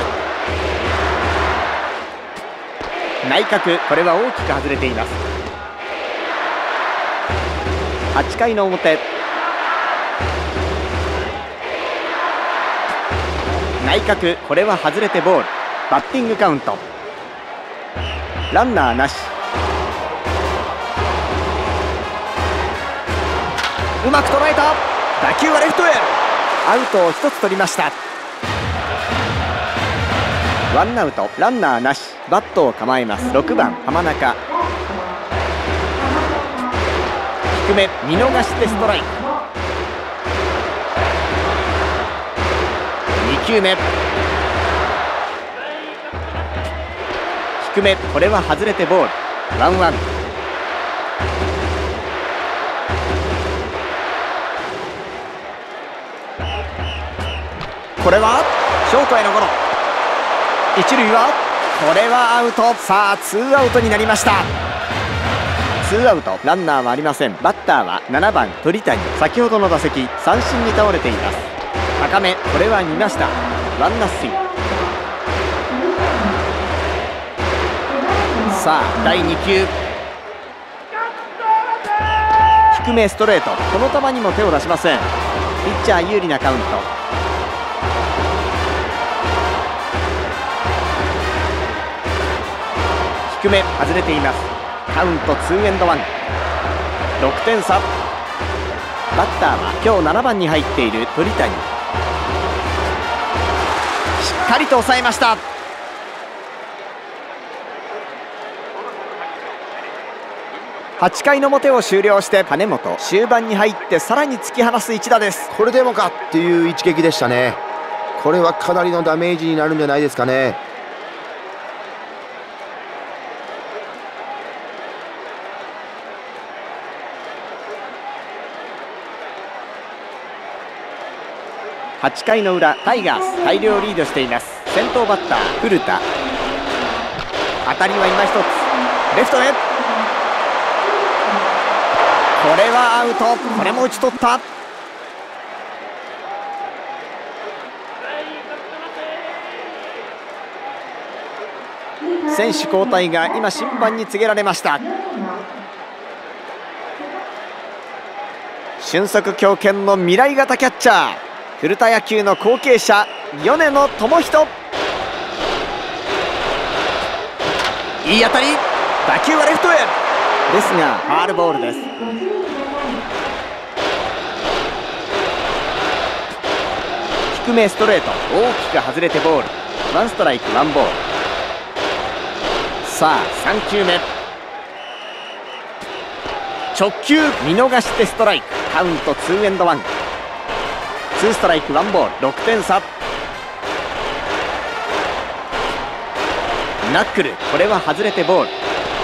[SPEAKER 1] 内角、これは大きく外れています。はちかいの表、内角、これは外れてボール。バッティングカウント。ランナーなし。うまく捉えた。打球はレフトへ。アウトをひとつ取りました。ワンアウトランナーなし。バットを構えます。ろくばん浜中。低め見逃してストライク。にきゅうめ低め、これは外れてボール。ワンワン。これはショートへのゴロ。一塁はこれはアウト。さあツーアウトになりました。ツーアウトランナーはありません。バッターはななばん鳥谷。先ほどの打席三振に倒れています。高め、これは見ました。ワンナッシング。さあだいにきゅう。低めストレート。この球にも手を出しません。ピッチャー有利なカウント。低め外れています。カウントツーエンドワン。ろくてん差。バッターは今日ななばんに入っている鳥谷。しっかりと抑えました。はちかいの表を終了して金本、終盤に入ってさらに突き放す一打です。
[SPEAKER 2] これでもかっていう一撃でしたね。これはかなりのダメージになるんじゃないですかね。
[SPEAKER 1] はちかいの裏、タイガース大量リードしています。先頭バッター古田。当たりは今一つ。レフトへ。これはアウト。これも打ち取った。選手交代が今審判に告げられました。俊足強肩の未来型キャッチャー、古田野球の後継者米野智人。いい当たり。打球はレフトへですがファウルボールです。低めストレート、大きく外れてボール。ワンストライクワンボール。さあさんきゅうめ。直球見逃してストライク。カウントツーエンドワン。ツーストライクワンボール。ろくてん差。ナックル、これは外れてボール。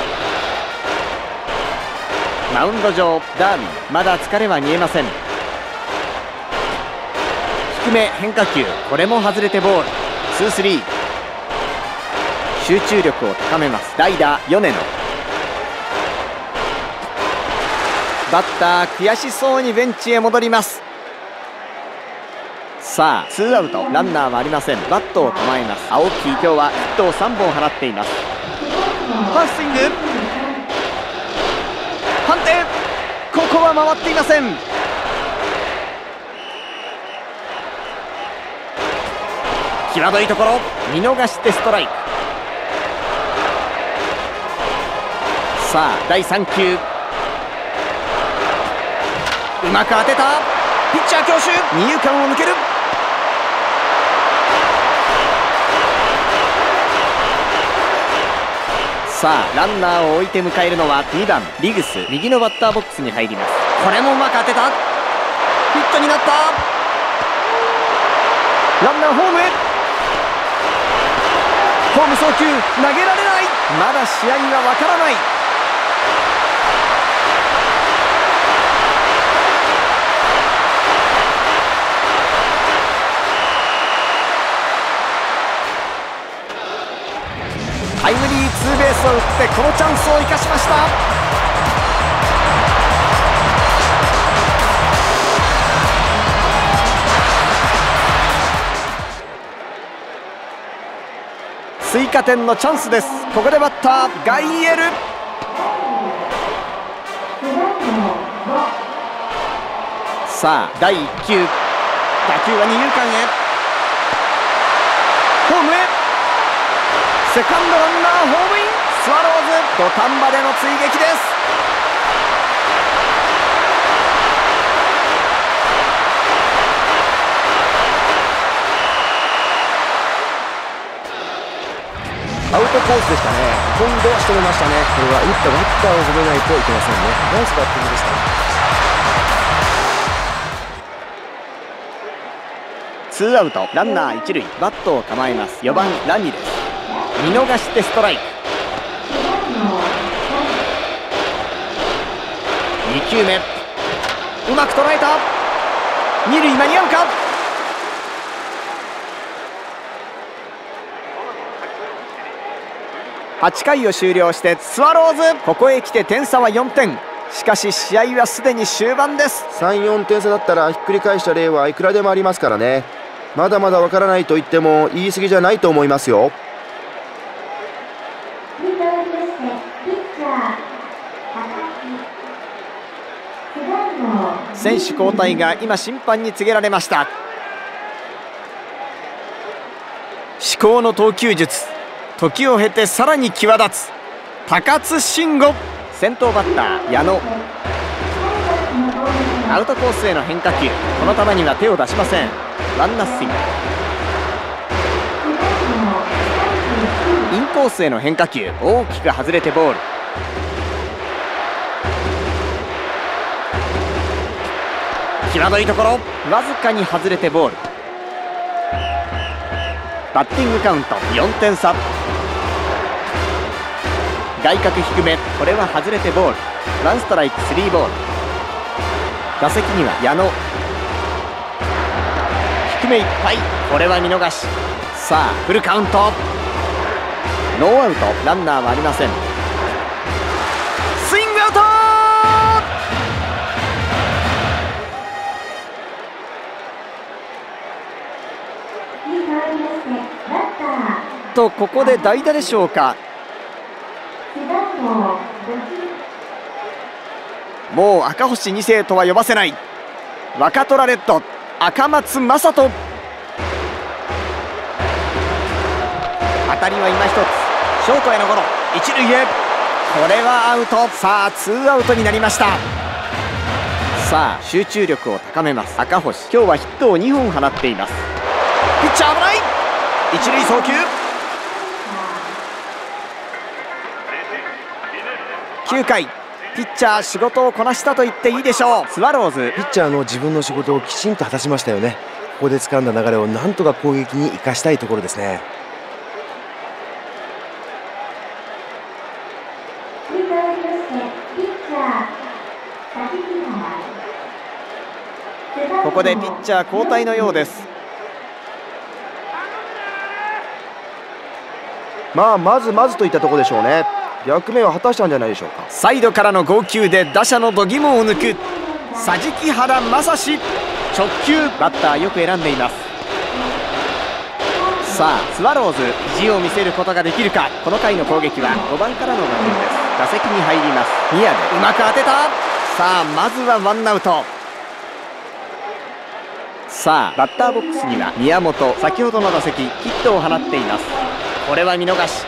[SPEAKER 1] マウンド上ダービー、まだ疲れは見えません。低め変化球、これも外れてボール。ツースリー。集中力を高めます。代打米野。バッター悔しそうにベンチへ戻ります。さあツーアウトランナーはありません。バットを構えます。青木、今日はヒットをさんぼん放っています。ファーストスイング。判定、ここは回っていません。際どいところ、見逃してストライク。さあだいさんきゅう。うまく当てた。ピッチャー強襲、二遊間を抜ける。さあランナーを置いて迎えるのはにばんリグス。右のバッターボックスに入ります。これもうまく当てた。ヒットになった。ランナーホームへ。ホーム送球、投げられない。まだ試合がわからない。タイムリーツーベースを打ってこのチャンスを生かしました。 加点のチャンスです。ここでバッターガイエル。さあだいいっ球、打球は二遊間へ、ホームへ、セカンドランナーホームイン。スワローズ土壇場での追撃です。
[SPEAKER 2] アウトコースでしたね。今度は仕留めましたね。
[SPEAKER 3] これは打ったバッターを褒めないといけませんね。ナイスバッティングでした。
[SPEAKER 1] ツーアウトランナー一塁、バットを構えます。よばんラニです。見逃してストライク。に球目、うまく捉えた。二塁間に合うか。はちかいを終了してスワローズ、ここへ来て点差はよんてん。しかし試合はすでに終盤です。
[SPEAKER 3] さん、よんてん差だったらひっくり返した例はいくらでもありますからね。まだまだわからないと言っても言い過ぎじゃないと思いますよ。
[SPEAKER 1] 選手交代が今審判に告げられました。至高の投球術、時を経てさらに際立つ高津臣吾。先頭バッター矢野、アウトコースへの変化球、この球には手を出しません。ワンナッシング。インコースへの変化球、大きく外れてボール。際どいところ、わずかに外れてボール。バッティングカウントよんてん差。外角低め、これは外れてボール。ワンストライクスリーボール。打席には矢野、低めいっぱい、これは見逃し。さあフルカウント、ノーアウトランナーはありません。スイングアウトと、ここで代打でしょうか。もう赤星に世とは呼ばせない。若虎レッド赤松正人。当たりは今一つ、ショートへのゴロ、一塁へ、これはアウト。さあツーアウトになりました。さあ集中力を高めます赤星。今日はヒットをにほん放っています。ピッチャー危ない、一塁送球。きゅうかい、ピッチャー仕事をこなしたと言っていいでしょう。スワローズ、
[SPEAKER 3] ピッチャーの自分の仕事をきちんと果たしましたよね。ここで掴んだ流れをなんとか攻撃に生かしたいところですね。
[SPEAKER 1] ここでピッチャー交代のようです。
[SPEAKER 2] まあまずまずといったところでしょうね。役目を果たしたんじゃないでしょうか。
[SPEAKER 1] サイドからの号泣で打者の度肝を抜く桟敷原正史。直球、バッターよく選んでいます。さあスワローズ、意地を見せることができるか。この回の攻撃はごばんからの打順です。打席に入ります宮部、うまく当てた。さあまずはワンアウト。さあバッターボックスには宮本、先ほどの打席ヒットを放っています。これは見逃し。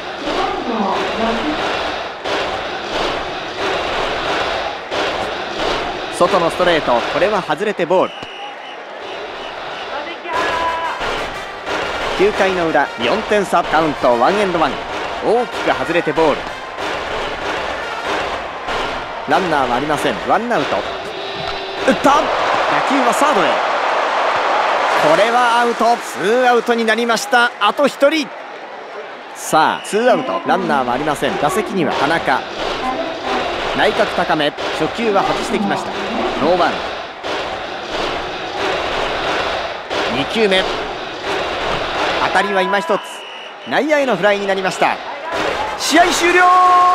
[SPEAKER 1] 外のストレート、これは外れてボール。きゅうかいの裏よんてん差、カウントワンエンドワン。大きく外れてボール。ランナーはありません。ワンアウト。打った、打球はサードへ。これはアウト。ツーアウトになりました。あとひとり。さあツーアウトランナーはありません。打席には田中、内角高め、初球は外してきました。ノーバウンド。に球目、当たりは今一つ、内野へのフライになりました。試合終了。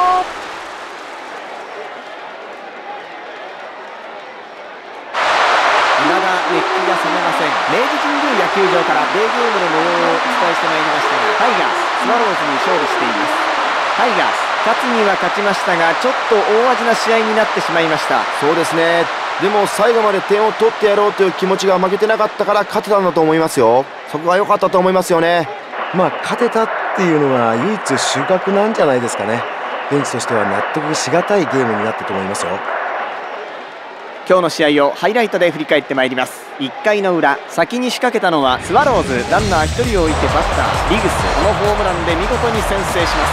[SPEAKER 1] 未だ熱気が冷めません。明治神宮野球場からデーゲームの模様をお伝えしてまいりましたが、タイガーススワローズに勝利しています。タイガース勝つには勝ちましたが、ちょっと大味な試合になってしまいました。
[SPEAKER 3] そうですね。でも最後まで点を取ってやろうという気持ちが負けてなかったから勝てたんだと思いますよ。そこが良かったと思いますよね。まあ勝てたっていうのは唯一収穫なんじゃないですかね。ベンチとしては納得しがたいゲームになったと思いますよ。
[SPEAKER 1] 今日の試合をハイライトで振り返ってまいります。いっかいの裏、先に仕掛けたのはスワローズ。ランナーひとりを置いてバッターリグス、このホームランで見事に先制します。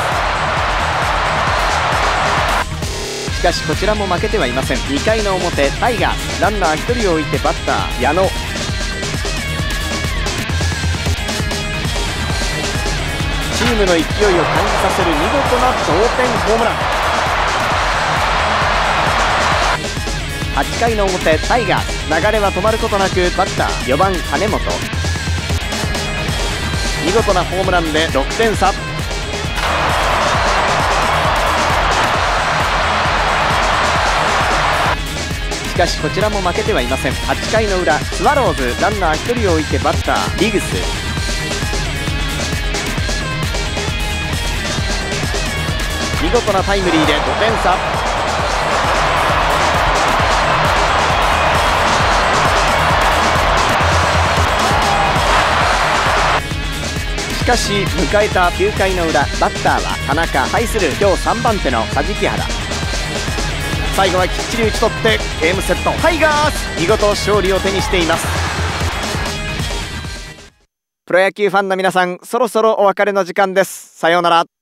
[SPEAKER 1] しかしこちらも負けてはいません。にかいの表、タイガースランナーひとりを置いてバッター矢野。チームの勢いを感じさせる見事な同点ホームラン。はちかいの表、タイガース流れは止まることなくバッターよばん金本。見事なホームランでろくてん差。しかしこちらも負けてはいません。はちかいの裏、スワローズランナーひとりを置いてバッターリグス。見事なタイムリーでごてん差。しかし迎えたきゅうかいの裏、バッターは田中対する今日さんばん手の梶木原。最後はきっちり打ち取ってゲームセット。タイガース見事勝利を手にしています。プロ野球ファンの皆さん、そろそろお別れの時間です。さようなら。